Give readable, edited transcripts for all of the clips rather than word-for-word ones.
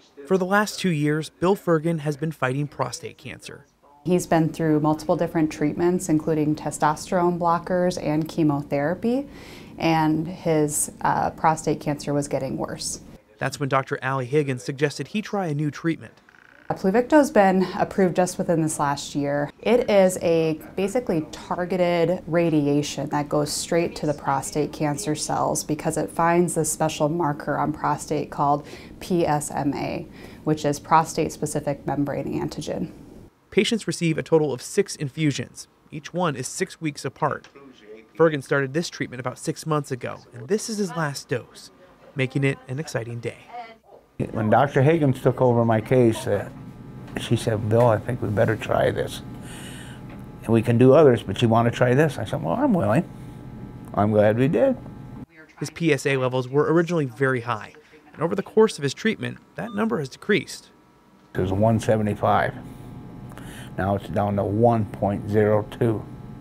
For the last 2 years, Bill Fergan has been fighting prostate cancer. He's been through multiple different treatments, including testosterone blockers and chemotherapy, and his prostate cancer was getting worse. That's when Dr. Allie Higgins suggested he try a new treatment. Pluvicto has been approved just within this last year. It is a basically targeted radiation that goes straight to the prostate cancer cells because it finds this special marker on prostate called PSMA, which is prostate-specific membrane antigen. Patients receive a total of 6 infusions. Each one is 6 weeks apart. Fergan started this treatment about 6 months ago, and this is his last dose, making it an exciting day. When Dr. Higgins took over my case, she said, "Bill, I think we better try this. And we can do others, but you want to try this?" I said, "Well, I'm willing." I'm glad we did. His PSA levels were originally very high, and over the course of his treatment, that number has decreased. It was 175. Now it's down to 1.02.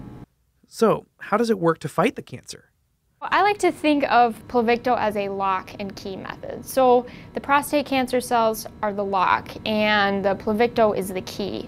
So, how does it work to fight the cancer? I like to think of Pluvicto as a lock and key method. So the prostate cancer cells are the lock and the Pluvicto is the key.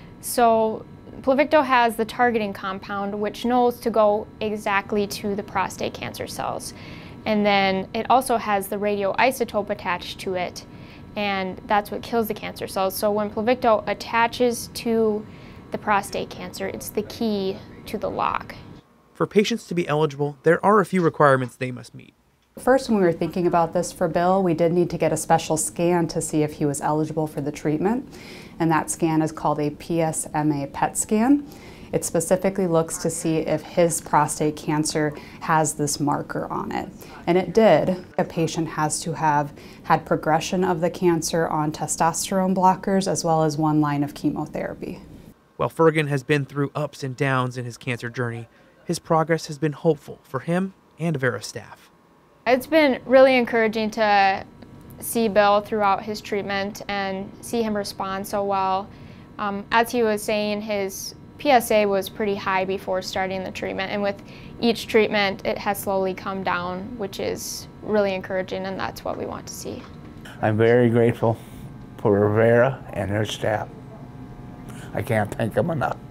So Pluvicto has the targeting compound which knows to go exactly to the prostate cancer cells. And then it also has the radioisotope attached to it, and that's what kills the cancer cells. So when Pluvicto attaches to the prostate cancer, it's the key to the lock. For patients to be eligible, there are a few requirements they must meet. First, when we were thinking about this for Bill, we did need to get a special scan to see if he was eligible for the treatment, and that scan is called a PSMA PET scan. It specifically looks to see if his prostate cancer has this marker on it, and it did. A patient has to have had progression of the cancer on testosterone blockers as well as 1 line of chemotherapy. While Fergan has been through ups and downs in his cancer journey, his progress has been hopeful for him and Avera staff. It's been really encouraging to see Bill throughout his treatment and see him respond so well. As he was saying, his PSA was pretty high before starting the treatment, and with each treatment it has slowly come down, which is really encouraging, and that's what we want to see. I'm very grateful for Avera and her staff. I can't thank them enough.